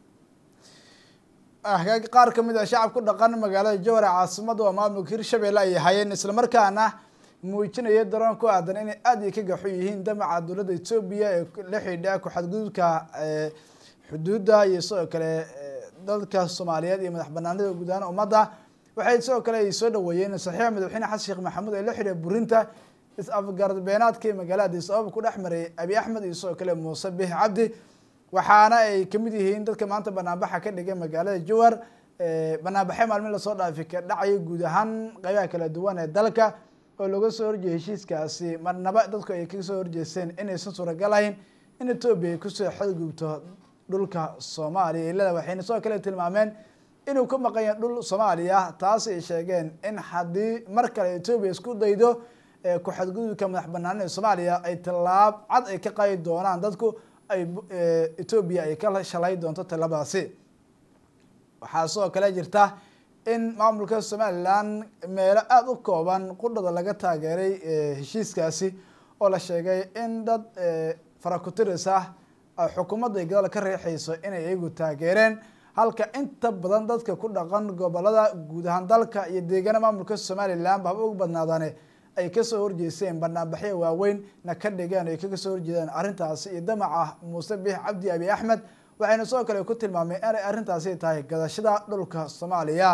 qaar ka mid ah shacab ku dhaqan magaalada jowhar caasimada waa maamulka hirshabelle ay hayeen isla markaana muujinaya daroon ku aadan inay aad iyo ka gaxo yihiin damaca dowladda etoobiya ee la xidhiidha ku xadgudubka xuduudda iyo sidoo kale dalka soomaaliyeed iyo madax banaanida guud ahaan ummadda waxay sidoo kale ay soo dhaweeyeen saxiixa madaxweyne xasan sheekh maxamuud ee la xidhiidha burinta is-afgarad beenaadka ee magaalada Addis Ababa ku dhex maray abiy axmed iyo sidoo kale muuse biixi cabdi waxaana ay ka mid yihiin dadka maanta banaanbaxa ka dhigay magaalada jowhar banaanbaxyo maalmin lasoo dhaafi ka dhacaya guud ahaan qaybaha kala duwan ee dalka oo laga soo horjeeyay heshiiskaasi marnaba dadku ay kaga soo horjeesteen inaysan suuragal ahayn in etoobiya ay kusoo xadgudubto dhulka soomaaliya ilada waxayna sidoo kale tilmaameen inuu ka maqan yahay dhul soomaaliya taas ay sheegeen in haddii mar kale etoobiya isku daydo ku xadgudubka madax banaanida soomaaliya ay tallaab cad ay ka qaadi doonaan dadku ay etoobiya ay ka shalay doonto tallaabadaasi waxaa sidoo kale jirta in maamulka somaliland meelo aada u kooban qudhada laga taageeray heshiiskaasi oo la sheegay in dad farakutiris ah xukuumadda ay gadaal ka reexayso inay iyagu taageereen halka inta badan dadka ku dhaqan gobolada guud ahaan dalka iyo deegaana maamulka somaliland haba ugu badnaadaane ay kasoo horjeesteen banaanbaxyo waaweyn na ka dhigeen ay kaga soo horjeedaan arrintaasi iyo damaca muuse biix cabdi abiy axmed waxayna sidoo kale ku tilmaameen inay arrintaasi tahay gadashada dhulka soomaaliya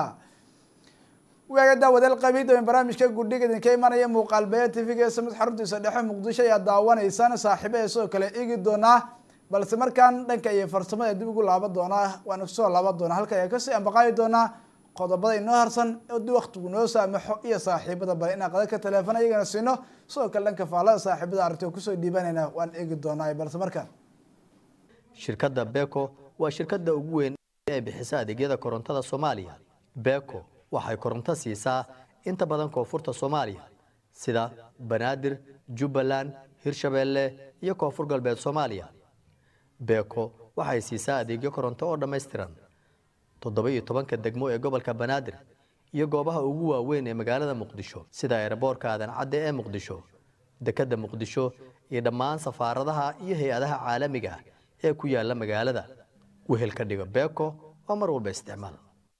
waaga wadal qabiid oo barnaamijka guddiga idinka imanaya muuqaal baya TV-ga samad xaruntiisa dhexe muqdisho ayaa daawanaysaan saaxiibada sidoo kale eegi doonaa balse markaan dhanka iyo farsamada dib ugu laaban doonaa waan soo laaban doonaa halka ay kasii ambaqaadi doonaa qodobada inoo harsan oo waqtigu noo saamaxo iyo saaxiibada bal inaan qadaka telefoon iyagana siino sidoo kale dhanka faalada saaxiibada aragtida kusoo dhiibanayna waan eegi doonaa balse markaan shirkadda Beko waa shirkadda ugu weyn ee bixisa adeegyada korontada Soomaaliya. Beko waxay koronto siisaa inta badan koonfurta Soomaaliya sida Banaadir, Jubbaland, Hirshabelle iyo Koonfur Galbeed Soomaaliya. Beko waxay siisaa adeegyo koronto oo dhameystiran 17 degmo ee gobolka Banaadir iyo goobaha ugu waaweyn ee magaalada Muqdisho sida airportka Aadan Cadde ee Muqdisho, dekedda Muqdisho iyo dhammaan safaaradaha iyo hay'adaha caalamiga ah ee ku yaala magaalada. Wehelka dhiga Beko waa mar walba isticmaal.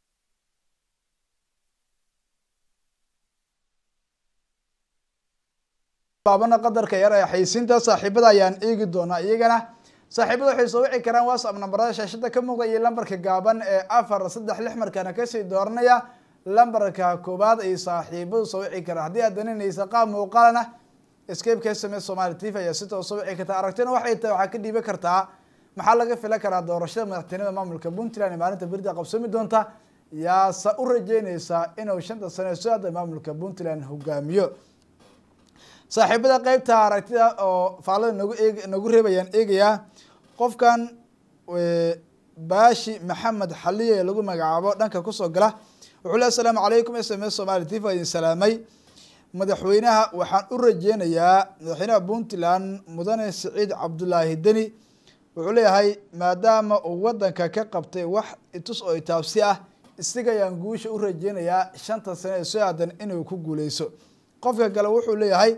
baabana qadarka yar ee xaysiinta saaxiibada ayaan eegi doonaa iyagana saaxiibada waxay soo wici karaan WhatsApp nambarada shaashada ka muuqda iyo lambarka gaaban ee 436 markaana ka sii dooranaya lambarka koobaad ay saaxiibadu soo wici karaan haddii aad daninaysa qaab muuqaalna escape ka SMS Somali TV ayaa si toos soo wici kartaa aragtina waxay tahay waxa ka dhiiba kartaa maxaa laga filan karaa doorashada madaxtinimada maamulka Puntland maalinta birda qabsami doonta yaa sa u rajeynaysa inuu 5 sano soo aad maamulka Puntland hogaamiyo saaxiibada qaybta aragtida oo faalada nagu reebayaan eegaya qofkan baashi maxamed xaliye lagu magacaabo dhanka ku soo gala wuxuu leeyahay assalaamu calaykum SMS Somali TV idin salaamay madaxweynaha waxaan u rajeynayaa madaxweynaha Puntland mudane Saciid Cabdullaahi Deni wuxuu leeyahay maadaama uu wadanka ka qabtay wax itus oo itaabsi ah isaga ayaan guusha u rajeynayaa 5 sano ee soo aadan inuu ku guuleyso qofka kale wuxuu leeyahay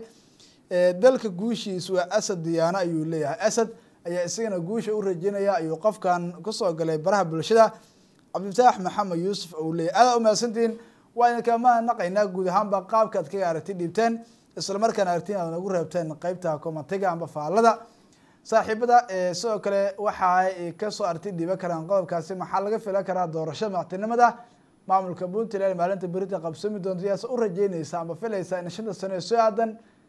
dalka guushiisu waa Asad Diyaana ayuu leeyahay Asad ayaa isagana guusha u rajeynaya ayuu qofkan ku soo galay baraha bulshada Cabdifataah Maxamed Yuusuf oo leeyahay aad u maasantiin waa in kama naqaynaa guud ahaanba qaabka aad kaga aragtay dhibteen isla markaana aragtiin aad nagu reebteen qaybta commentiga amba faalada saaxiibada sidoo kale waxa ay ka soo aragtay dhiba karaan qodobkaasi maxaa laga filan karaa doorashada madaxtinimada maamulka Puntland maalinta berita qabsami doonta yaa u rajeynaysa amba filaysa in 5 sano soo aadan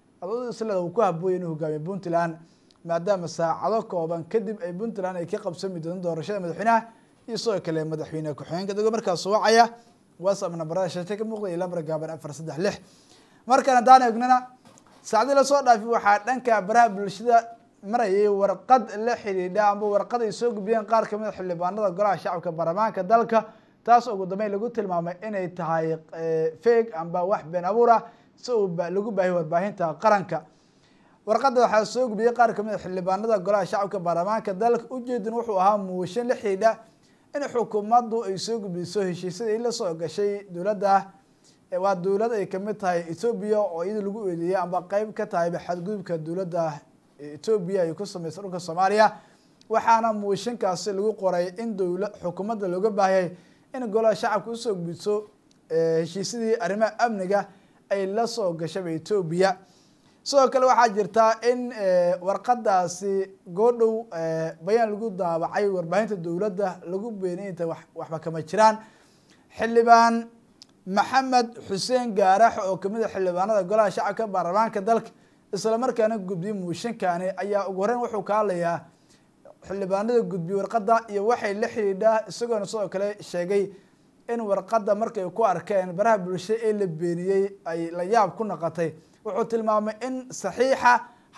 isla uu ku habooyin inuu hogaamiyo Puntland maadaama saacado kooban kadib ay Puntland ay ka qabsami doonto doorashada madaxweynaha iyo sidoo kale madaxweyne ku-xigeenka dadka markaas wacaya WhatsApp nambarada shirkadda ka muuqda ila margaaban 436 markaan hadaan eegnana saacadii la soo dhaafay waxaa dhanka baraha bulshada marayay warqad la xiriidha amba warqad ay soo gudbiyeen qaar ka mid ah xildhibaanada golaha shacabka baarlamaanka dalka taas ugu dambeyn lagu tilmaamay inay tahay fake amba wax been abuur ah soo lagu baahiyo warbaahinta qaranka warqadda waxaa soo gudbiyay qaar ka mid ah xildhibaanada golaha shacabka baarlamaanka dalka ujeedin wuxuu ahaa muushin la xiriidha in xukuumaddu ay soo gudbiso heshiisyada ay la soo gashay dowladda waa dowlad ay ka mid tahay Ethiopia oo iyada lagu eedeeyay amba qayb ka tahay xadgudubka dowladda Ethiopia ay ku sameysay dhulka Soomaaliya waxaana muushinkaasi lagu qoray in dowlad xukuumadda looga baahayay in golaha shacabka u soo gudbiso heshiisyadii arrimaha amniga ay la soo gashay Ethiopia sidoo kale waxaa jirta in warqadaasi goodhow bayaan lagu daabacay warbaahinta dowladda lagu beeniyay inta waxba kama jiraan xildhibaan Maxamed Xuseen Gaarax oo kamid ah xildhibaanada golaha shacabka baarlamaanka dalka isla markaana gudbiyay muushinkaani ayaa ugu horreyn wuxuu ka hadlayaa xildhibaanada gudbiyay warqadda iyo waxay la xiriidhaa isagoona sidoo kale sheegay in warqadda markay ku arkeen baraha bulshada ee la beeniyay ay la yaab ku noqotay wuxuu tilmaamay in saxiixa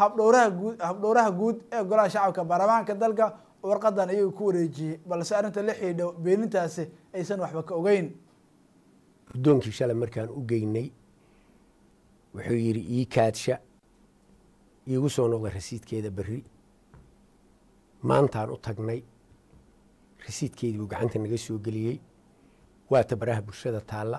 habdhowraha guud ee golaha shacabka baarlamaanka dalka warqadan ayuu ku wareejiyay balse arrinta la xiriidho beenintaasi aysan waxba ka ogeyn gudoonkii shalay markaan u geynay wuxuu yiri ii kaadsha iigu soo noqday rasiidkeeda berri maantaan u tagnay rasiidkeedii buu gacanta naga soo geliyey waata baraha bulshada taalla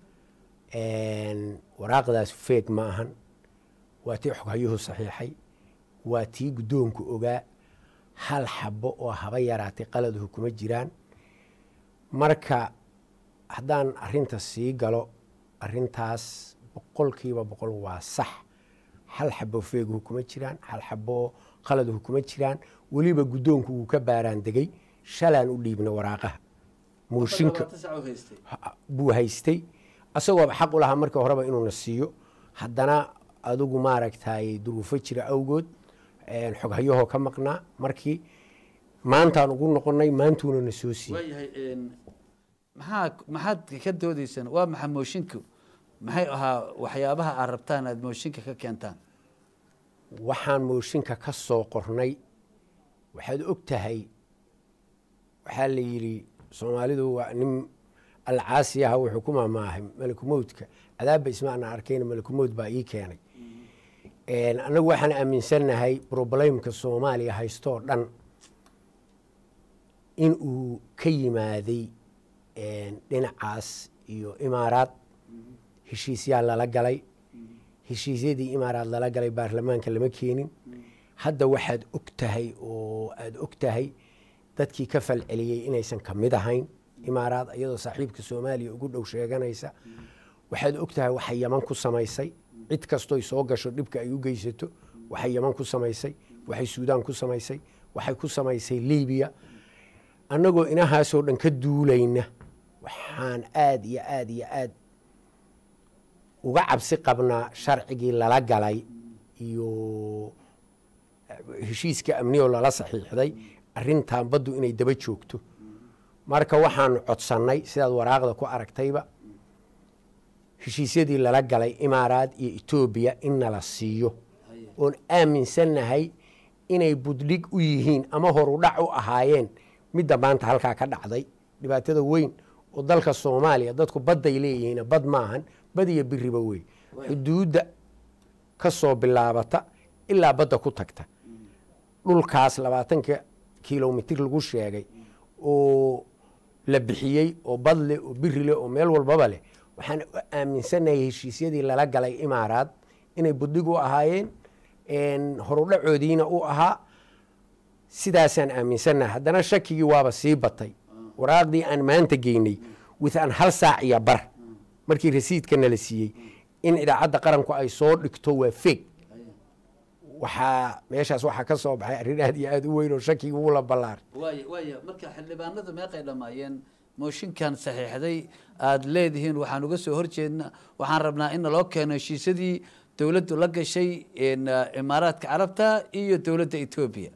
waraaqdaas feeg ma ahan waa tii xoghayuhu saxiixay waa tii guddoonku ogaa hal xabo oo haba yaraatay qaladuhu kuma jiraan marka haddaan arrinta sii galo arrintaas 100% waa sax hal xabo feeguhu kuma jiraan hal xabo qaladuhu kuma jiraan weliba guddoonku wuu ka baaraan degay shalaan u dhiibna waraaqaha muushinka buu haystay asagoo xaq u lahaa markii horeba inuu na siiyo haddana adigu maaragtay duruufo jira awgood xoghayahoo ka maqnaa markii maantaan ugu noqonnay maantuuna na soo siiyey maxaad ka doodaysaan waa maxay mooshinka maxay ahaa waxyaabaha aad rabtaan aad mooshinka ka keentaan waxaan mooshinka ka soo qornay waxaad og tahay waxaa la yidhi soomaalidu waa nin alcaasiyaha wuxuu ku maamaahay malakumowdka cadaabba ismaana arkayna malakumowd baa ii keenay annagu waxaan aaminsannahay problemka soomaaliya haystoo dhan in uu ka yimaaday dhinacaas iyo imaaraad heshiisyaa lala galay heshiisyadii imaaraad lala galay baarlamaanka lama keenin hadda waxaad og tahay oo aada og tahay dadkii ka falceliyey inaysan ka mid ahayn imaaraad iyadoo saaxiibka soomaaliya ugu dhow sheeganaysa waxaad og tahay waxay yaman ku samaysay cid kastooy soo gasho dhibka ay u geysato waxay yaman ku samaysay waxay suudaan ku samaysay waxay ku samaysay libiya annagoo inahaasoo dhan ka duulayna waxaan aad iyo aad iyo aad uga cabsi qabnaa sharcigii lala galay iyo heshiiska amniyoo lala saxiixday arrintan baddu inay daba joogto marka waxaanu codsannay sidaad waraaqda ku aragtayba heshiisyadii lala galay imaaraad iyo etoobiya in nala siiyo oon aaminsannahay inay buddhig u yihiin ama horudhac u ahaayeen midda maanta halkaa ka dhacday dhibaatada weyn oo dalka soomaaliya dadku badday leeyihiin bad maahan bad iyo biriba wey xuduudda ka soo bilaabata ilaa badda ku tagta dhulkaas 20 kilomitir lagu sheegay oo la bixiyey oo bad leh oo biri leh oo meel walbaba leh waxaan aaminsanahay heshiisyadii lala galay imaaraad inay buddig u ahaayeen horudhacoodiina u ahaa sidaasaan aaminsanahay haddana shakigii waaba sii batay waraaqdii aan maanta geynay withan 1 saac iyo bar markii rasiidka nala siiyey in idaacadda qaranku ay soo dhigto waa fake waxaa meeshaas waxaa ka soo baxay arrin aad iyo aad u weyn oo shakigii wuu la ballaaray waaya marka xildhibaanadu meeqay dhammaayeen mooshinkan saxiixday aada leedihiin waxaan uga soo horjeedna waxaan rabnaa in naloo keeno heshiisyadii dowladdu la gashay imaaraadka carabta iyo dowladda etoobiya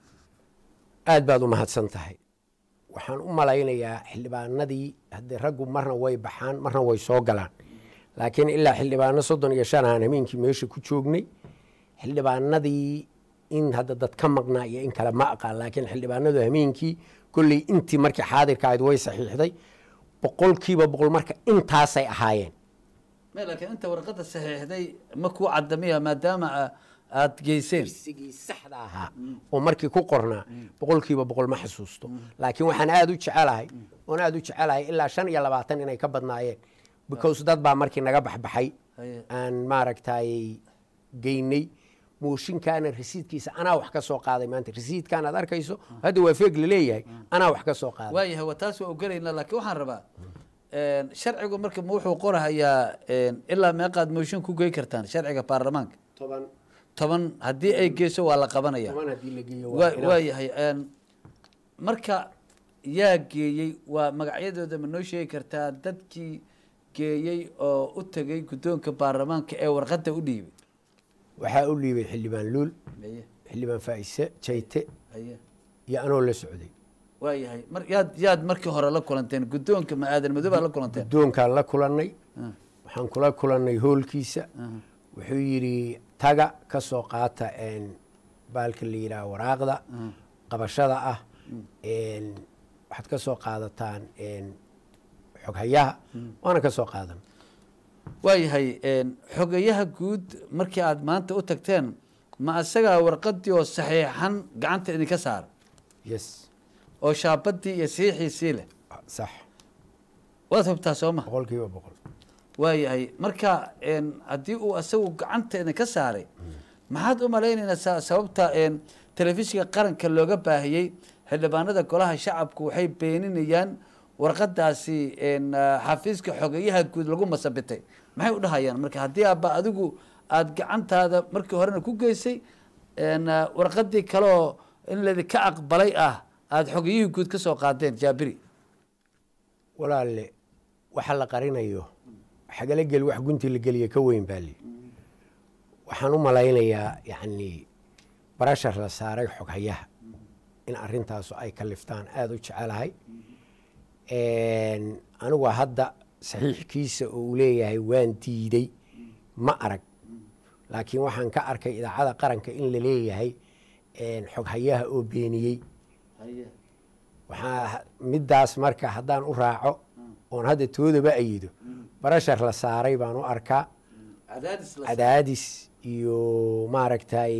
aad baad u mahadsan tahay waxaan u malaynayaa xildhibaanadii haddii raggu marna way baxaan marna way soo galaan laakiin ilaa xildhibaano 35 aan hameenkii meesha ku joognay xildhibaanadii in hadda dad ka maqnaa iyo in kale ma aqaan laakiin xildhibaanadu hameenkii kolley intii markii xaadirka ahayd way saxiixday 100% marka intaasay ahaayeen laakiin inta warqadda saxiixday ma kuu cadamiya maadaama aad geyseen sigii saxda ahaa oo markii ku qornaa 100% ma xasuusto laakiin waxaan aad u jecelahay ilaa 25 inay ka badnaayeen because dad baa markii naga baxbaxay aan maaragtay geynay mooshinkaana rasiidkiisa anaa wax ka soo qaaday maanta rasiidkaan aad arkayso hadda waa feeg laleeyahay anaa wax ka soo qaaday waayahay waa taas waa ogolaynaa laakiin waxaan rabaa sharcigu marka wuxuu qorahayaa ilaa meeqaad mooshin ku gey kartaan sharciga baarlamaanka 10 haddii ay geyso waa la qabanaya waayahay marka yaa geeyey waa magacyadooda ma noo sheegi kartaa dadkii geeyey oo u tegay guddoonka baarlamaanka ee warqadda u dhiibay waxaa u dhiibay xildhibaan luul xildhibaan faa'ise jayte iyo anoo la socday waayahay yaad markii hore la kulanteen guddoonka ma aadan madow baa la kulanteen guddoonkaan la kulannay waxaan kula kulannay hoolkiisa wuxuu yidhi taga ka soo qaata baalka la yidhaha waraaqda qabashada ah waxaad ka soo qaadataan xoghayaha waana ka soo qaadan waayahay xogayaha guud markii aad maanta u tagteen ma isagaa warqadii oo saxiixan gacanta idinka saara yes oo shaabadii iyo saxiixiisii leh sax waad hubtaa soo ma 100% waayahay marka haddii uu isagu gacanta idinka saaray maxaad u malaynaysaa sababta telefishinka qaranka looga baahiyey xildhibaanada golaha shacabku waxay beeninayaan warqadaasi xafiiska xogayaha guud lagu masabitay maxay u dhahayaan marka haddii aabba adigu aada gacantaada markii horena ku geysay warqadii kaleoo in laydinka aqbalay ah aada xogayihii guud ka soo qaadeen jaabiri walaalle waxa la qarinayo xagala gel wax gunti la geliya ka weyn baa li waxaan u malaynayaa yacni barashar la saaray xoghayaha in arrintaasu ay kaliftaan aada u jecelahay anigu hadda saxiixkiisa oo uu leeyahay waan diiday ma arag laakiin waxaan ka arkay idaacada qaranka in la leeyahay xoghayaha oo beeniyey waxaa middaas marka haddaan u raaco oon hadda toodaba ayido barashar la saaray baan u arkaa cadaadis iyo maaragtay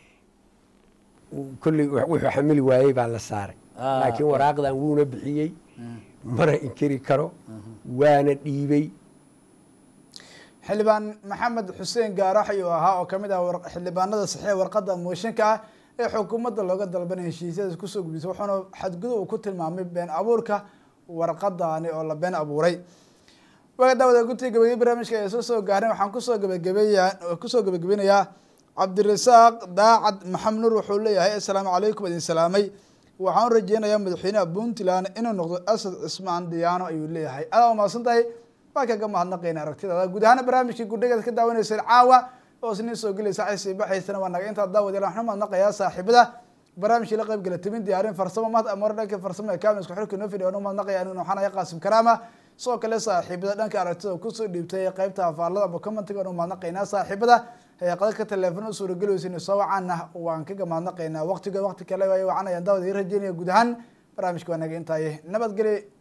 kolley wuxuu xamili waayey baa la saaray laakiin waraaqdan wuuna bixiyey mana inkiri karo waana dhiibey xildhibaan maxamed xuseen gaarax ayuu ahaa oo kamid ah xildhibaanada saxiixa warqadda mooshinka ah ee xukuumadda looga dalbanay heshiisyada kusoo gudbisay wuxuuna xadgudub ku tilmaamay been abuurka warqadaani oo la been abuuray waga daawada guddiga gabagabay barnaamijka ee soo gaareen waxaan kusoo gabagabeynayaa cabdirasaaq daacad maxamed nuur wuxuu leeyahay assalaamu calaykum idin salaamay waxaan u rajeynayaa madaxweynaha puntland inuu noqdo asad cismaan diyaano ayuu leeyahay adaa umahadsan tahay waa kaga mahadnaqayna aragtidaada guud ahaan barnaamijkii gudhigaad ka daawanayseen caawa oo isniin soo gelaysa xaysi baxaysana waa naga intaa daawadayaal waxaan u mahadnaqayaa saaxiibada barnaamijkii la qayb gala timin diyaarin farsamo mahad amar dhanka farsamo ee kaamil isku xirka noo fidhiyo u mahadnaqayaa inuu waxaan ahay qaasim karaama sidoo kale saaxiibada dhanka aragtida kusoo dhiibtay qaybta afaalada ama commentiga u mahadnaqaynaa saaxiibada qadadka teleefon u suuragelaysa soo wacana waan kaga mahadnaqaynaa waqti kale wacanayaan daawada ii rajeynaya guud ahaan barnaamijka waa naga intaay nabadgelyo